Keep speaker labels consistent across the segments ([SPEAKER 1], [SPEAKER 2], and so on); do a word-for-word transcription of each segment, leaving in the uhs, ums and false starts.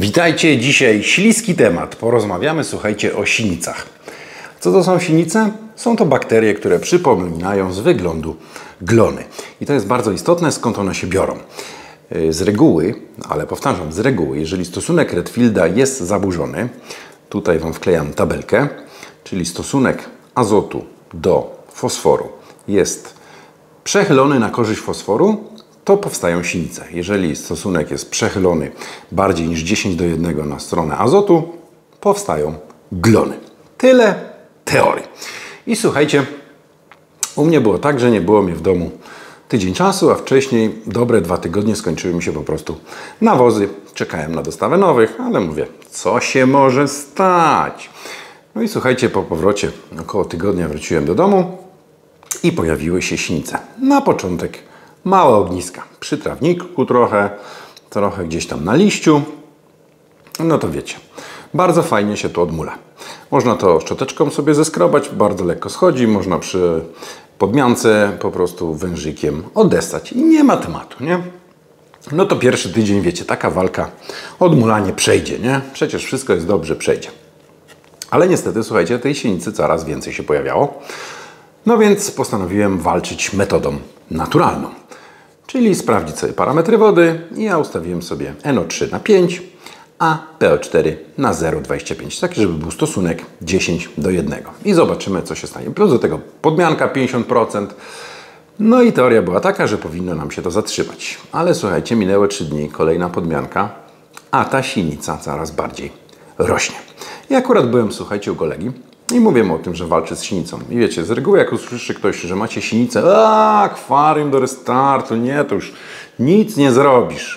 [SPEAKER 1] Witajcie, dzisiaj śliski temat. Porozmawiamy, słuchajcie, o sinicach. Co to są sinice? Są to bakterie, które przypominają z wyglądu glony. I to jest bardzo istotne, skąd one się biorą. Z reguły, ale powtarzam, z reguły, jeżeli stosunek Redfielda jest zaburzony, tutaj Wam wklejam tabelkę, czyli stosunek azotu do fosforu jest przechylony na korzyść fosforu, to powstają sinice. Jeżeli stosunek jest przechylony bardziej niż dziesięć do jednego na stronę azotu, powstają glony. Tyle teorii. I słuchajcie, u mnie było tak, że nie było mnie w domu tydzień czasu, a wcześniej dobre dwa tygodnie skończyły mi się po prostu nawozy. Czekałem na dostawę nowych, ale mówię, co się może stać? No i słuchajcie, po powrocie około tygodnia wróciłem do domu i pojawiły się sinice. Na początek małe ogniska. Przy trawniku trochę, trochę gdzieś tam na liściu. No to wiecie, bardzo fajnie się to odmula. Można to szczoteczką sobie zeskrobać, bardzo lekko schodzi. Można przy podmiance po prostu wężykiem odessać. I nie ma tematu, nie? No to pierwszy tydzień, wiecie, taka walka, odmulanie przejdzie, nie? Przecież wszystko jest dobrze, przejdzie. Ale niestety, słuchajcie, tej sinicy coraz więcej się pojawiało. No więc postanowiłem walczyć metodą naturalną. Czyli sprawdzić sobie parametry wody i ja ustawiłem sobie N O trzy na pięć, a P O cztery na zero przecinek dwadzieścia pięć. Taki, żeby był stosunek dziesięć do jednego. I zobaczymy, co się stanie. Plus do tego podmianka pięćdziesiąt procent. No i teoria była taka, że powinno nam się to zatrzymać. Ale słuchajcie, minęły trzy dni, kolejna podmianka, a ta sinica coraz bardziej rośnie. I akurat byłem, słuchajcie, u kolegi i mówię mu o tym, że walczę z sinicą. I wiecie, z reguły jak usłyszy ktoś, że macie sinicę, a akwarium do restartu, nie, to już nic nie zrobisz.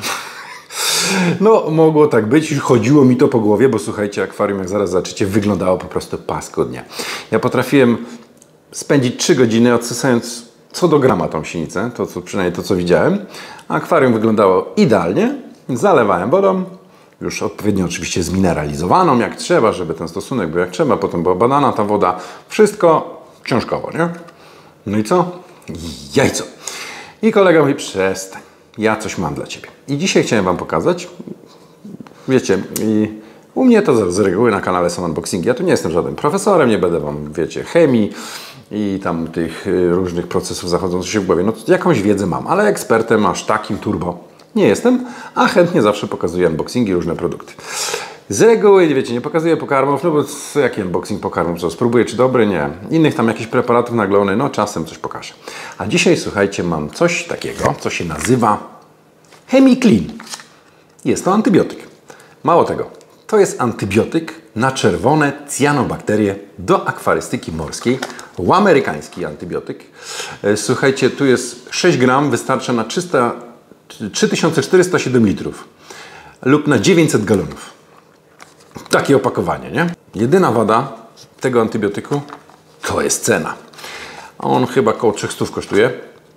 [SPEAKER 1] No, mogło tak być, chodziło mi to po głowie, bo słuchajcie, akwarium, jak zaraz zobaczycie, wyglądało po prostu paskudnie. Ja potrafiłem spędzić trzy godziny odsysając co do grama tą sinicę, to co, przynajmniej to, co widziałem. Akwarium wyglądało idealnie, zalewałem wodą, już odpowiednio oczywiście zmineralizowaną, jak trzeba, żeby ten stosunek był jak trzeba, potem była badana ta woda, wszystko książkowo, nie? No i co? Jajco. I kolega mówi, przestań, ja coś mam dla Ciebie. I dzisiaj chciałem Wam pokazać, wiecie, i u mnie to z reguły na kanale są unboxingi, ja tu nie jestem żadnym profesorem, nie będę Wam, wiecie, chemii i tam tych różnych procesów zachodzących się w głowie, no to jakąś wiedzę mam, ale ekspertem aż takim turbo nie jestem, a chętnie zawsze pokazuję unboxingi, różne produkty. Z reguły, wiecie, nie pokazuję pokarmów, no bo jaki unboxing pokarmów, co spróbuję, czy dobry, nie. Innych tam jakichś preparatów na glony, no czasem coś pokażę. A dzisiaj, słuchajcie, mam coś takiego, co się nazywa Chemiclean. Jest to antybiotyk. Mało tego, to jest antybiotyk na czerwone cyanobakterie do akwarystyki morskiej. Amerykański antybiotyk. Słuchajcie, tu jest sześć gram, wystarcza na trzy tysiące czterysta siedem litrów lub na dziewięćset galonów. Takie opakowanie, nie? Jedyna wada tego antybiotyku to jest cena. On chyba około trzysta kosztuje.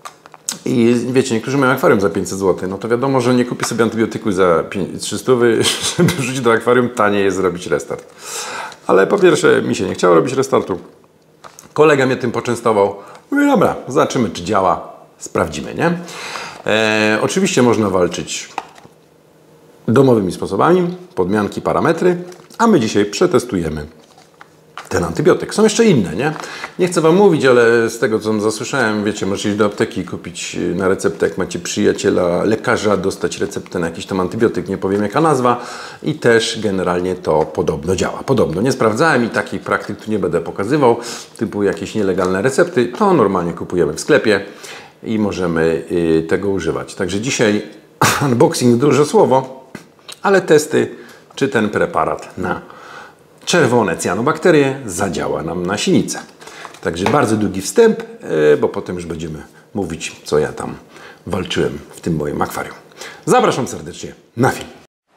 [SPEAKER 1] I wiecie, niektórzy mają akwarium za pięćset złotych. No to wiadomo, że nie kupię sobie antybiotyku za trzysta, żeby wrzucić do akwarium, taniej jest zrobić restart. Ale po pierwsze, mi się nie chciało robić restartu. Kolega mnie tym poczęstował. Mówię, dobra, zobaczymy, czy działa. Sprawdzimy, nie? E, oczywiście można walczyć domowymi sposobami, podmianki, parametry, a my dzisiaj przetestujemy ten antybiotyk. Są jeszcze inne, nie? Nie chcę Wam mówić, ale z tego, co zasłyszałem, wiecie, możecie iść do apteki, kupić na receptę, jak macie przyjaciela, lekarza, dostać receptę na jakiś tam antybiotyk, nie powiem jaka nazwa, i też generalnie to podobno działa. Podobno. Nie sprawdzałem i takich praktyk tu nie będę pokazywał, typu jakieś nielegalne recepty, to normalnie kupujemy w sklepie i możemy y, tego używać. Także dzisiaj unboxing, duże słowo, ale testy, czy ten preparat na czerwone cyanobakterie zadziała nam na sinicę. Także bardzo długi wstęp, y, bo potem już będziemy mówić, co ja tam walczyłem w tym moim akwarium. Zapraszam serdecznie na film.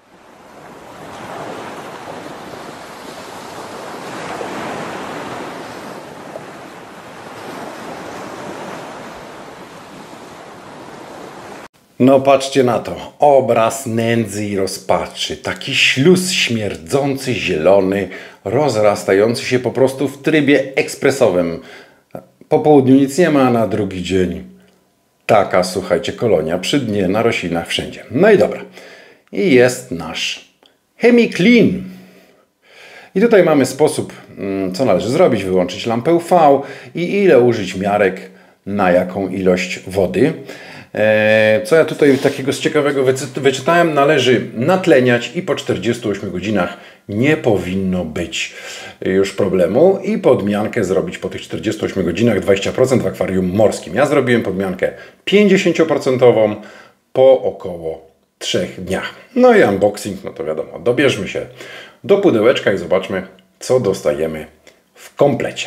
[SPEAKER 1] No patrzcie na to, obraz nędzy i rozpaczy, taki śluz śmierdzący, zielony, rozrastający się po prostu w trybie ekspresowym. Po południu nic nie ma, na drugi dzień taka, słuchajcie, kolonia przy dnie, na roślinach, wszędzie. No i dobra. I jest nasz Chemiclean. I tutaj mamy sposób, co należy zrobić. Wyłączyć lampę U V i ile użyć miarek na jaką ilość wody. Co ja tutaj takiego z ciekawego wyczytałem? Należy natleniać i po czterdziestu ośmiu godzinach nie powinno być już problemu. I podmiankę zrobić po tych czterdziestu ośmiu godzinach dwadzieścia procent w akwarium morskim. Ja zrobiłem podmiankę pięćdziesiąt procent po około trzech dniach. No i unboxing, no to wiadomo, dobierzmy się do pudełeczka i zobaczmy, co dostajemy w komplecie.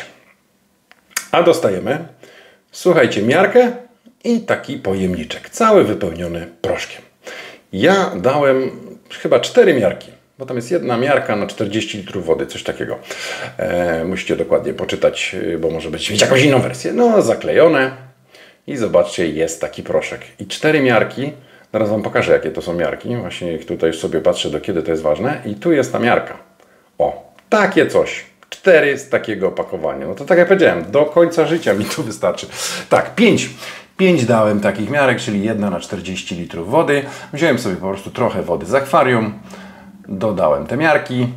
[SPEAKER 1] A dostajemy, słuchajcie, miarkę i taki pojemniczek, cały wypełniony proszkiem. Ja dałem chyba cztery miarki, bo tam jest jedna miarka na czterdzieści litrów wody, coś takiego. E, musicie dokładnie poczytać, bo może być mieć jakąś inną wersję. No, zaklejone i zobaczcie, jest taki proszek. I cztery miarki, zaraz Wam pokażę, jakie to są miarki. Właśnie tutaj już sobie patrzę, do kiedy to jest ważne. I tu jest ta miarka. O, takie coś. Cztery z takiego opakowania. No to tak jak powiedziałem, do końca życia mi tu wystarczy. Tak, pięć. Pięć dałem takich miarek, czyli jedna na czterdzieści litrów wody. Wziąłem sobie po prostu trochę wody z akwarium. Dodałem te miarki.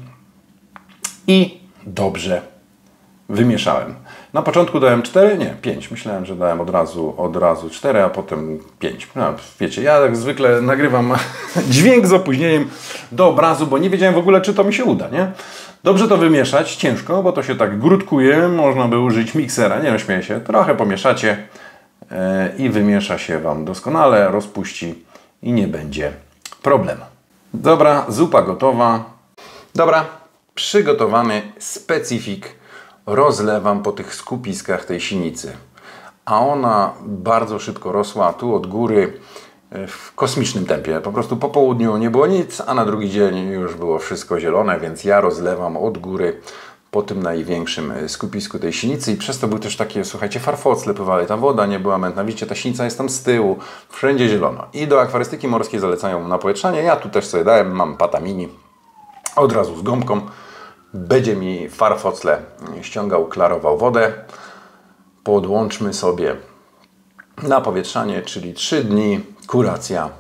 [SPEAKER 1] I dobrze wymieszałem. Na początku dałem cztery, nie, pięć. Myślałem, że dałem od razu, od razu cztery, a potem pięć. No, wiecie, ja jak zwykle nagrywam dźwięk z opóźnieniem do obrazu, bo nie wiedziałem w ogóle, czy to mi się uda, nie? Dobrze to wymieszać, ciężko, bo to się tak grutkuje. Można by użyć miksera, nie wiem, śmieję się. Trochę pomieszacie yy, i wymiesza się Wam doskonale, rozpuści i nie będzie problemu. Dobra, zupa gotowa. Dobra, przygotowany specyfik rozlewam po tych skupiskach tej sinicy. A ona bardzo szybko rosła, tu od góry w kosmicznym tempie. Po prostu po południu nie było nic, a na drugi dzień już było wszystko zielone, więc ja rozlewam od góry po tym największym skupisku tej sinicy i przez to były też takie, słuchajcie, farfocle pływały, ta woda nie była mętna. Widzicie, ta sinica jest tam z tyłu, wszędzie zielono. I do akwarystyki morskiej zalecają napowietrzanie. Ja tu też sobie dałem, mam pata mini, od razu z gąbką. Będzie mi farfocle ściągał, klarował wodę. Podłączmy sobie napowietrzanie, czyli trzy dni, kuracja,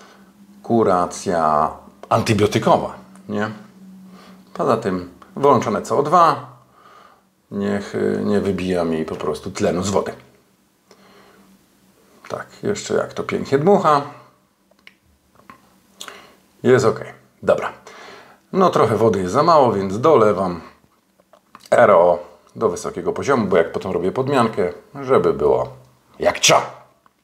[SPEAKER 1] kuracja antybiotykowa, nie? Poza tym wyłączone C O dwa, niech nie wybija mi po prostu tlenu z wody. Tak, jeszcze jak to pięknie dmucha. Jest ok. Dobra. No trochę wody jest za mało, więc dolewam R O do wysokiego poziomu, bo jak potem robię podmiankę, żeby było jak trzeba.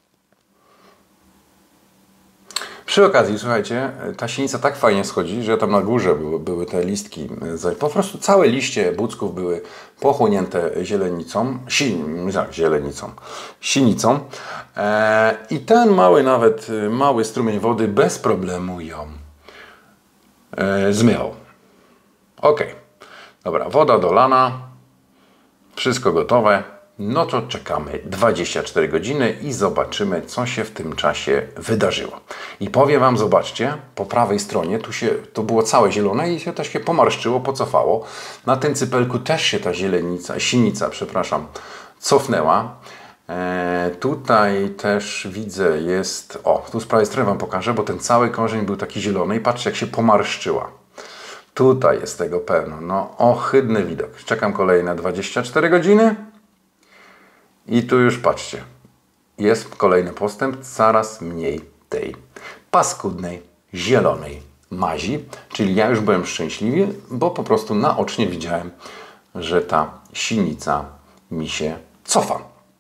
[SPEAKER 1] Przy okazji, słuchajcie, ta sinica tak fajnie schodzi, że tam na górze były, były te listki, po prostu całe liście bucków były pochłonięte zielenicą, si, jak zielenicą, sinicą e, i ten mały, nawet mały strumień wody bez problemu ją e, zmywał. Ok, dobra, woda dolana, wszystko gotowe. No to czekamy dwadzieścia cztery godziny i zobaczymy, co się w tym czasie wydarzyło. I powiem Wam, zobaczcie, po prawej stronie, tu się, to było całe zielone i się też się pomarszczyło, pocofało. Na tym cypelku też się ta zielenica, sinica, przepraszam, cofnęła. E, tutaj też widzę jest, o, tu z prawej strony Wam pokażę, bo ten cały korzeń był taki zielony i patrzcie, jak się pomarszczyła. Tutaj jest tego pełno. No, ohydny widok. Czekam kolejne dwadzieścia cztery godziny. I tu już patrzcie, jest kolejny postęp, coraz mniej tej paskudnej, zielonej mazi. Czyli ja już byłem szczęśliwy, bo po prostu naocznie widziałem, że ta sinica mi się cofa.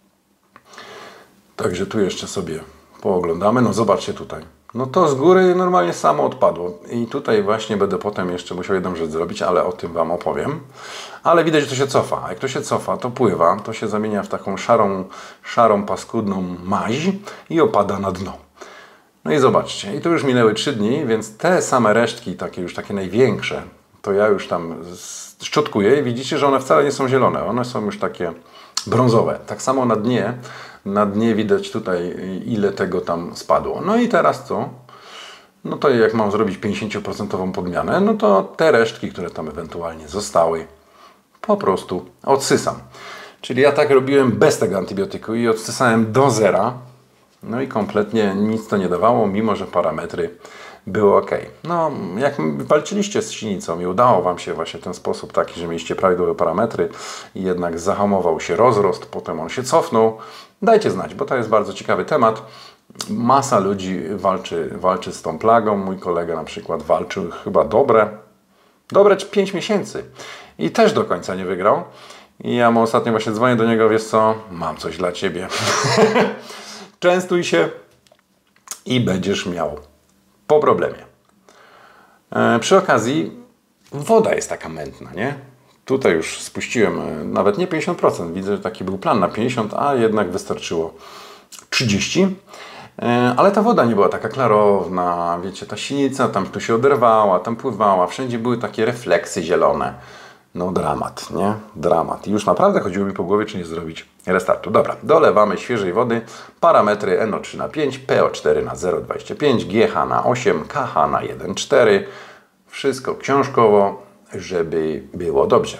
[SPEAKER 1] Także tu jeszcze sobie pooglądamy. No zobaczcie tutaj. No to z góry normalnie samo odpadło. I tutaj właśnie będę potem jeszcze musiał jedną rzecz zrobić, ale o tym Wam opowiem. Ale widać, że to się cofa. A jak to się cofa, to pływa, to się zamienia w taką szarą, szarą paskudną maź i opada na dno. No i zobaczcie, i tu już minęły trzy dni, więc te same resztki, takie już takie największe, to ja już tam szczotkuję i widzicie, że one wcale nie są zielone. One są już takie brązowe. Tak samo na dnie. Na dnie widać tutaj, ile tego tam spadło. No i teraz co? No to jak mam zrobić pięćdziesięcioprocentową podmianę, no to te resztki, które tam ewentualnie zostały, po prostu odsysam. Czyli ja tak robiłem bez tego antybiotyku i odsysałem do zera. No i kompletnie nic to nie dawało, mimo że parametry było ok. No, jak walczyliście z sinicą i udało Wam się właśnie w ten sposób taki, że mieliście prawidłowe parametry i jednak zahamował się rozrost, potem on się cofnął, dajcie znać, bo to jest bardzo ciekawy temat. Masa ludzi walczy, walczy z tą plagą. Mój kolega na przykład walczył chyba dobre, dobre pięć miesięcy i też do końca nie wygrał. I ja mu ostatnio właśnie dzwonię do niego, wiesz co, mam coś dla Ciebie. Częstuj się i będziesz miał po problemie. E, przy okazji woda jest taka mętna, nie? Tutaj już spuściłem e, nawet nie pięćdziesiąt procent. Widzę, że taki był plan na pięćdziesiąt procent, a jednak wystarczyło trzydzieści procent. E, ale ta woda nie była taka klarowna. Wiecie, ta sinica tam tu się oderwała, tam pływała. Wszędzie były takie refleksy zielone. No dramat, nie? Dramat. I już naprawdę chodziło mi po głowie, czy nie zrobić restartu. Dobra, dolewamy świeżej wody. Parametry N O trzy na pięć, P O cztery na zero przecinek dwadzieścia pięć, G H na osiem, K H na jeden przecinek cztery. Wszystko książkowo, żeby było dobrze.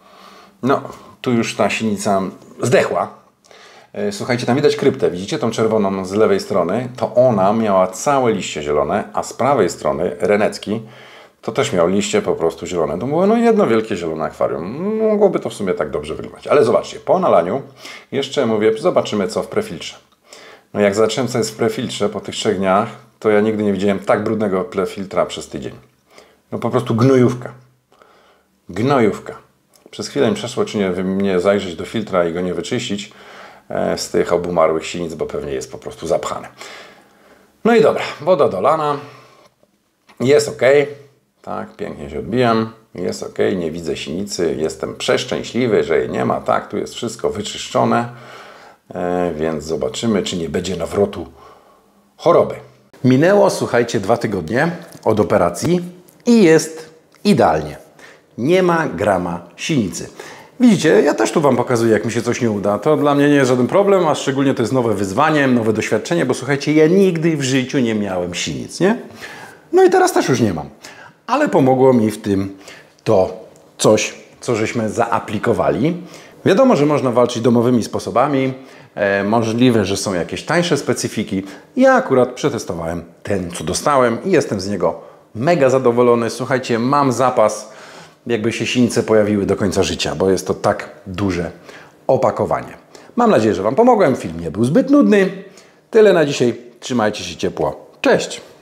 [SPEAKER 1] No, tu już ta sinica zdechła. Słuchajcie, tam widać kryptę. Widzicie tą czerwoną z lewej strony? To ona miała całe liście zielone, a z prawej strony Renecki to też miał liście po prostu zielone. To było no jedno wielkie zielone akwarium. Mogłoby to w sumie tak dobrze wyglądać. Ale zobaczcie, po nalaniu jeszcze mówię, zobaczymy co w prefiltrze. No jak zobaczyłem co jest w prefiltrze po tych trzech dniach, to ja nigdy nie widziałem tak brudnego prefiltra przez tydzień. No po prostu gnojówka. Gnojówka. Przez chwilę mi przeszło, czy nie, nie zajrzeć do filtra i go nie wyczyścić e, z tych obumarłych sinic, bo pewnie jest po prostu zapchany. No i dobra, woda dolana. Jest ok. Tak, pięknie się odbijam, jest ok, nie widzę sinicy, jestem przeszczęśliwy, że jej nie ma, tak, tu jest wszystko wyczyszczone, e, więc zobaczymy, czy nie będzie nawrotu choroby. Minęło, słuchajcie, dwa tygodnie od operacji i jest idealnie. Nie ma grama sinicy. Widzicie, ja też tu Wam pokazuję, jak mi się coś nie uda. To dla mnie nie jest żaden problem, a szczególnie to jest nowe wyzwanie, nowe doświadczenie, bo słuchajcie, ja nigdy w życiu nie miałem sinic, nie? No i teraz też już nie mam. Ale pomogło mi w tym to coś, co żeśmy zaaplikowali. Wiadomo, że można walczyć domowymi sposobami. E, możliwe, że są jakieś tańsze specyfiki. Ja akurat przetestowałem ten, co dostałem i jestem z niego mega zadowolony. Słuchajcie, mam zapas, jakby się sinice pojawiły do końca życia, bo jest to tak duże opakowanie. Mam nadzieję, że Wam pomogłem. Film nie był zbyt nudny. Tyle na dzisiaj. Trzymajcie się ciepło. Cześć!